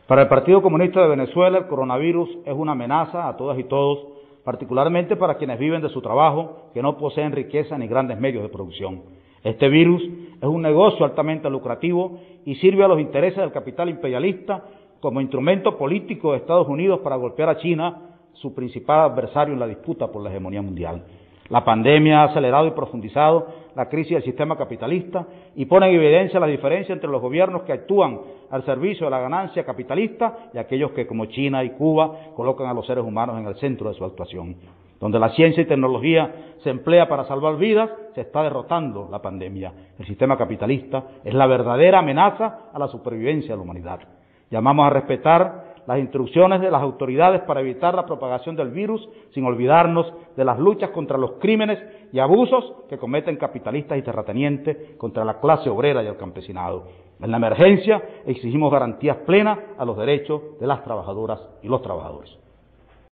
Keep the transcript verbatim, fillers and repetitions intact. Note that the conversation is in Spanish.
Para el Partido Comunista de Venezuela, el coronavirus es una amenaza a todas y todos, particularmente para quienes viven de su trabajo, que no poseen riqueza ni grandes medios de producción. Este virus es un negocio altamente lucrativo y sirve a los intereses del capital imperialista como instrumento político de Estados Unidos para golpear a China, su principal adversario en la disputa por la hegemonía mundial. La pandemia ha acelerado y profundizado la crisis del sistema capitalista y pone en evidencia la diferencia entre los gobiernos que actúan al servicio de la ganancia capitalista y aquellos que, como China y Cuba, colocan a los seres humanos en el centro de su actuación. Donde la ciencia y tecnología se emplea para salvar vidas, se está derrotando la pandemia. El sistema capitalista es la verdadera amenaza a la supervivencia de la humanidad. Llamamos a respetar las instrucciones de las autoridades para evitar la propagación del virus, sin olvidarnos de las luchas contra los crímenes y abusos que cometen capitalistas y terratenientes contra la clase obrera y el campesinado. En la emergencia exigimos garantías plenas a los derechos de las trabajadoras y los trabajadores.